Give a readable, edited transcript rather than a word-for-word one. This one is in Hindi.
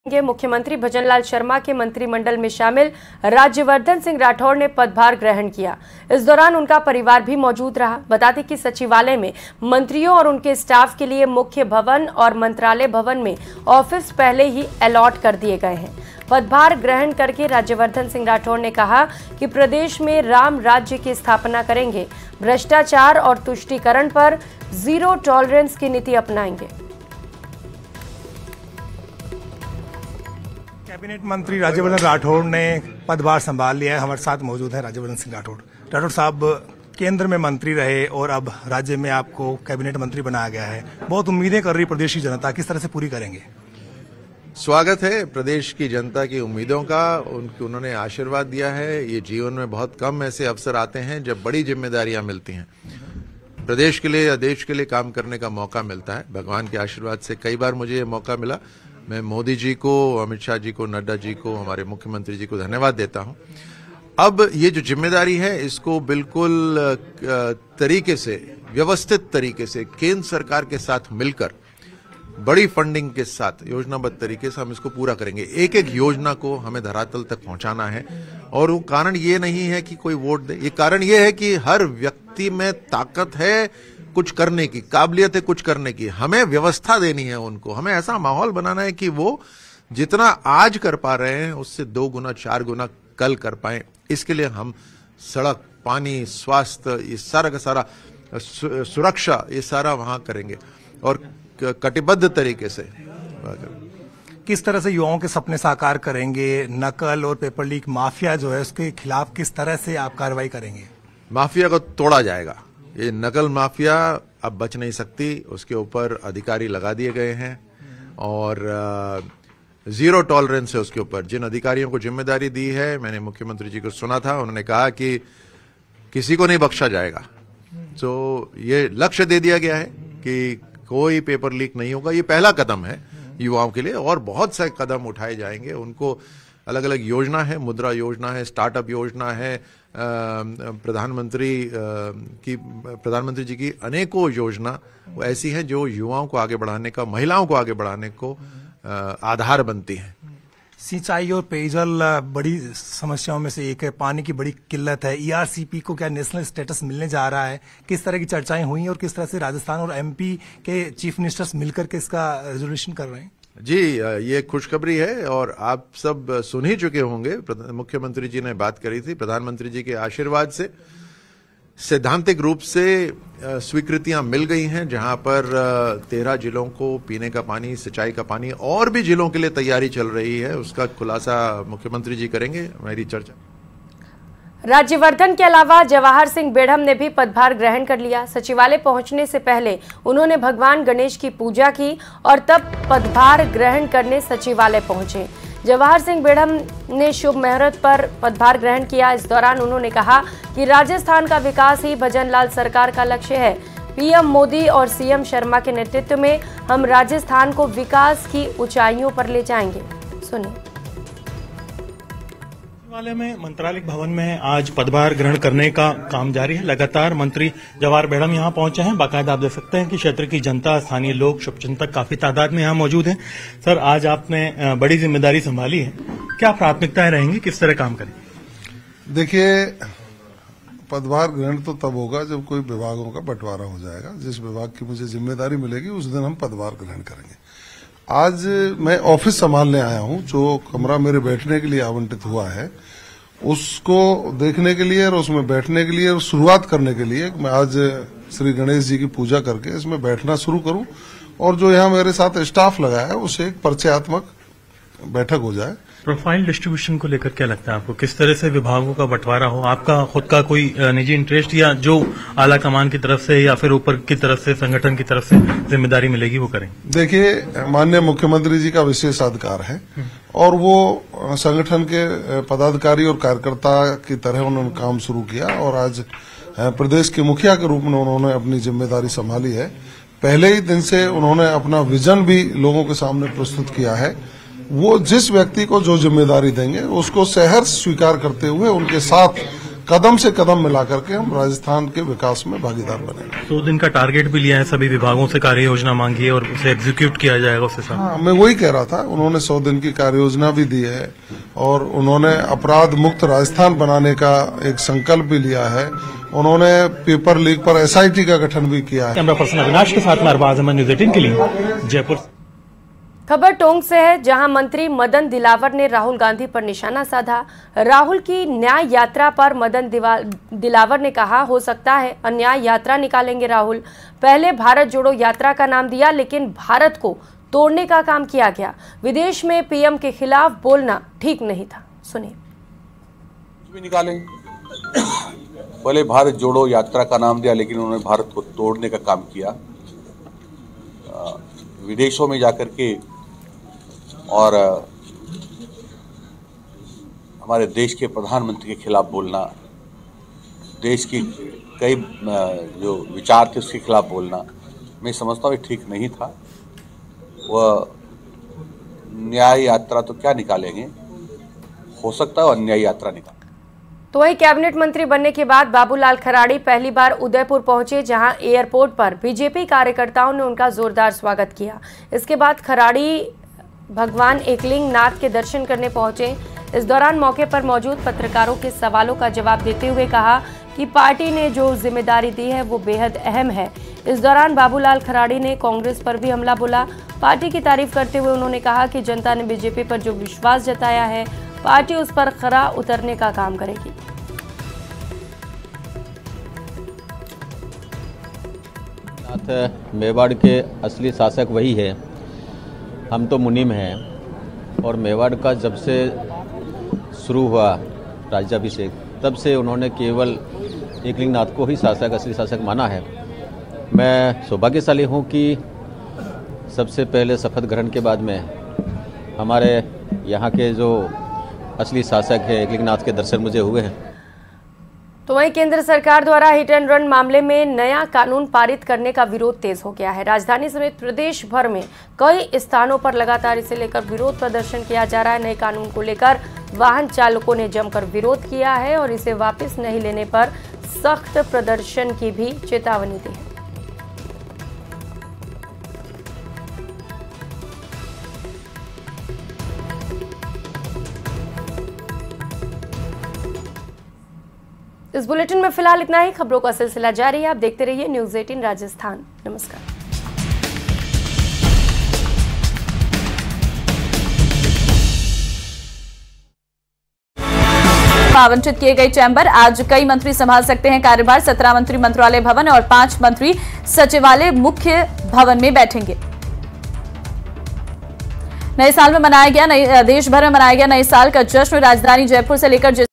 मुख्यमंत्री भजनलाल शर्मा के मंत्रिमंडल में शामिल राज्यवर्धन सिंह राठौड़ ने पदभार ग्रहण किया। इस दौरान उनका परिवार भी मौजूद रहा। बता दें कि सचिवालय में मंत्रियों और उनके स्टाफ के लिए मुख्य भवन और मंत्रालय भवन में ऑफिस पहले ही अलॉट कर दिए गए हैं। पदभार ग्रहण करके राज्यवर्धन सिंह राठौड़ ने कहा कि प्रदेश में राम राज्य की स्थापना करेंगे, भ्रष्टाचार और तुष्टीकरण पर जीरो टॉलरेंस की नीति अपनाएंगे। कैबिनेट मंत्री राज्यवर्धन राठौड़ ने पदभार संभाल लिया है। हमारे साथ मौजूद है राज्यवर्धन सिंह राठौड़। राठौड़ साहब, केंद्र में मंत्री रहे और अब राज्य में आपको कैबिनेट मंत्री बनाया गया है। बहुत उम्मीदें कर रही प्रदेश की जनता, किस तरह से पूरी करेंगे? स्वागत है प्रदेश की जनता की उम्मीदों का। उन्होंने आशीर्वाद दिया है। ये जीवन में बहुत कम ऐसे अवसर आते हैं जब बड़ी जिम्मेदारियां मिलती हैं। प्रदेश के लिए या देश के लिए काम करने का मौका मिलता है। भगवान के आशीर्वाद से कई बार मुझे ये मौका मिला। मैं मोदी जी को, अमित शाह जी को, नड्डा जी को, हमारे मुख्यमंत्री जी को धन्यवाद देता हूं। अब ये जो जिम्मेदारी है इसको बिल्कुल तरीके से, व्यवस्थित तरीके से केंद्र सरकार के साथ मिलकर बड़ी फंडिंग के साथ योजनाबद्ध तरीके से हम इसको पूरा करेंगे। एक एक योजना को हमें धरातल तक पहुंचाना है। और वो कारण ये नहीं है कि कोई वोट दे, ये कारण ये है कि हर व्यक्ति में ताकत है कुछ करने की, काबिलियत है कुछ करने की। हमें व्यवस्था देनी है उनको, हमें ऐसा माहौल बनाना है कि वो जितना आज कर पा रहे हैं उससे 2 गुना 4 गुना कल कर पाए। इसके लिए हम सड़क, पानी, स्वास्थ्य, ये सारा का सारा, सुरक्षा, ये सारा वहां करेंगे और कटिबद्ध तरीके से। किस तरह से युवाओं के सपने साकार करेंगे? नकल और पेपर लीक माफिया जो है उसके खिलाफ किस तरह से आप कार्रवाई करेंगे? माफिया को तोड़ा जाएगा। ये नकल माफिया अब बच नहीं सकती, उसके ऊपर अधिकारी लगा दिए गए हैं और जीरो टॉलरेंस है उसके ऊपर। जिन अधिकारियों को जिम्मेदारी दी है, मैंने मुख्यमंत्री जी को सुना था, उन्होंने कहा कि किसी को नहीं बख्शा जाएगा। तो ये लक्ष्य दे दिया गया है कि कोई पेपर लीक नहीं होगा। ये पहला कदम है युवाओं के लिए और बहुत से कदम उठाए जाएंगे। उनको अलग अलग योजना है, मुद्रा योजना है, स्टार्टअप योजना है, प्रधानमंत्री जी की अनेकों योजना वो ऐसी हैं जो युवाओं को आगे बढ़ाने का, महिलाओं को आगे बढ़ाने को आधार बनती हैं। सिंचाई और पेयजल बड़ी समस्याओं में से एक है। पानी की बड़ी किल्लत है। ईआरसीपी को क्या नेशनल स्टेटस मिलने जा रहा है? किस तरह की चर्चाएं हुई और किस तरह से राजस्थान और एमपी के चीफ मिनिस्टर्स मिलकर के इसका रेजोल्यूशन कर रहे हैं? जी, ये खुशखबरी है और आप सब सुन ही चुके होंगे। मुख्यमंत्री जी ने बात करी थी। प्रधानमंत्री जी के आशीर्वाद से सैद्धांतिक रूप से स्वीकृतियां मिल गई हैं, जहां पर 13 जिलों को पीने का पानी, सिंचाई का पानी, और भी जिलों के लिए तैयारी चल रही है। उसका खुलासा मुख्यमंत्री जी करेंगे। मेरी चर्चा राज्यवर्धन के अलावा जवाहर सिंह बेढ़म ने भी पदभार ग्रहण कर लिया। सचिवालय पहुंचने से पहले उन्होंने भगवान गणेश की पूजा की और तब पदभार ग्रहण करने सचिवालय पहुंचे। जवाहर सिंह बेढ़म ने शुभ मुहूर्त पर पदभार ग्रहण किया। इस दौरान उन्होंने कहा कि राजस्थान का विकास ही भजनलाल सरकार का लक्ष्य है। पीएम मोदी और सीएम शर्मा के नेतृत्व में हम राजस्थान को विकास की ऊंचाइयों पर ले जाएंगे। सुनिए। सचिवालय में, मंत्रालय भवन में आज पदभार ग्रहण करने का काम जारी है। लगातार मंत्री जवाहर बेढ़म यहां पहुंचे हैं। बाकायदा आप देख सकते हैं कि क्षेत्र की जनता, स्थानीय लोग, शुभचिंतक काफी तादाद में यहां मौजूद हैं। सर, आज आपने बड़ी जिम्मेदारी संभाली है, क्या प्राथमिकताएं रहेंगी, किस तरह काम करेंगे? देखिए, पदभार ग्रहण तो तब होगा जब कोई विभागों का बंटवारा हो जाएगा। जिस विभाग की मुझे जिम्मेदारी मिलेगी उस दिन हम पदभार ग्रहण करेंगे। आज मैं ऑफिस संभालने आया हूं। जो कमरा मेरे बैठने के लिए आवंटित हुआ है उसको देखने के लिए और उसमें बैठने के लिए और शुरुआत करने के लिए मैं आज श्री गणेश जी की पूजा करके इसमें बैठना शुरू करूं और जो यहाँ मेरे साथ स्टाफ लगा है उससे एक परिचयात्मक बैठक हो जाए। प्रोफाइल डिस्ट्रीब्यूशन को लेकर क्या लगता है आपको? किस तरह से विभागों का बंटवारा हो? आपका खुद का कोई निजी इंटरेस्ट या जो आला कमान की तरफ से या फिर ऊपर की तरफ से, संगठन की तरफ से जिम्मेदारी मिलेगी वो करें? देखिए, माननीय मुख्यमंत्री जी का विशेषाधिकार है और वो संगठन के पदाधिकारी और कार्यकर्ता की तरह उन्होंने काम शुरू किया और आज प्रदेश के मुखिया के रूप में उन्होंने अपनी जिम्मेदारी संभाली है। पहले ही दिन से उन्होंने अपना विजन भी लोगों के सामने प्रस्तुत किया है। वो जिस व्यक्ति को जो जिम्मेदारी देंगे उसको सहर्ष स्वीकार करते हुए उनके साथ कदम से कदम मिला करके हम राजस्थान के विकास में भागीदार बनेंगे। 100 दिन का टारगेट भी लिया है, सभी विभागों से कार्य योजना मांगी है और उसे एग्जीक्यूट किया जाएगा उसके साथ। हाँ, मैं वही कह रहा था, उन्होंने 100 दिन की कार्य योजना भी दी है और उन्होंने अपराध मुक्त राजस्थान बनाने का एक संकल्प भी लिया है। उन्होंने पेपर लीक पर SIT का गठन भी किया है। कैमरा पर्सन अविनाश के साथ में अरबाज अहमद, न्यूज़ 18 के लिए जयपुर। खबर टोंक से है, जहां मंत्री मदन दिलावर ने राहुल गांधी पर निशाना साधा। राहुल की न्याय यात्रा पर मदन दिलावर ने कहा, हो सकता है अन्याय यात्रा निकालेंगे राहुल। पहले भारत जोड़ो यात्रा का नाम दिया, लेकिन भारत को तोड़ने का काम किया गया। विदेश में PM के खिलाफ बोलना ठीक नहीं था। सुनिए। भी निकालेंगे, पहले भारत जोड़ो यात्रा का नाम दिया, लेकिन उन्होंने भारत को तोड़ने का काम किया। विदेशों में जाकर के और हमारे देश के प्रधानमंत्री के खिलाफ बोलना, देश की कई जो विचार थे उसके खिलाफ बोलना, मैं समझता हूँ ठीक नहीं था। वह न्याय यात्रा तो क्या निकालेंगे, हो सकता है अन्याय यात्रा निकालें। तो वही कैबिनेट मंत्री बनने के बाद बाबूलाल खराड़ी पहली बार उदयपुर पहुंचे, जहां एयरपोर्ट पर बीजेपी कार्यकर्ताओं ने उनका जोरदार स्वागत किया। इसके बाद खराड़ी भगवान एकलिंग नाथ के दर्शन करने पहुंचे। इस दौरान मौके पर मौजूद पत्रकारों के सवालों का जवाब देते हुए कहा कि पार्टी ने जो जिम्मेदारी दी है वो बेहद अहम है। इस दौरान बाबूलाल खराड़ी ने कांग्रेस पर भी हमला बोला। पार्टी की तारीफ करते हुए उन्होंने कहा कि जनता ने बीजेपी पर जो विश्वास जताया है, पार्टी उस पर खरा उतरने का काम करेगी। मेवाड़ के असली शासक वही है, हम तो मुनीम हैं। और मेवाड़ का जब से शुरू हुआ राज्याभिषेक, तब से उन्होंने केवल एकलिंग नाथ को ही शासक, असली शासक माना है। मैं सौभाग्यशाली हूँ कि सबसे पहले शपथ ग्रहण के बाद में हमारे यहाँ के जो असली शासक है एकलिंग नाथ के दर्शन मुझे हुए हैं। तो वहीं केंद्र सरकार द्वारा हिट एंड रन मामले में नया कानून पारित करने का विरोध तेज हो गया है। राजधानी समेत प्रदेश भर में कई स्थानों पर लगातार इसे लेकर विरोध प्रदर्शन किया जा रहा है। नए कानून को लेकर वाहन चालकों ने जमकर विरोध किया है और इसे वापस नहीं लेने पर सख्त प्रदर्शन की भी चेतावनी दी है। इस बुलेटिन में फिलहाल इतना ही। खबरों का सिलसिला जारी है, आप देखते रहिए न्यूज़ 18 राजस्थान। नमस्कार। आवंटित किए गए चैम्बर, आज कई मंत्री संभाल सकते हैं कार्यभार। 17 मंत्री मंत्रालय भवन और 5 मंत्री सचिवालय मुख्य भवन में बैठेंगे। नए साल में मनाया गया देश भर में मनाया गया नए साल का जश्न। राजधानी जयपुर से लेकर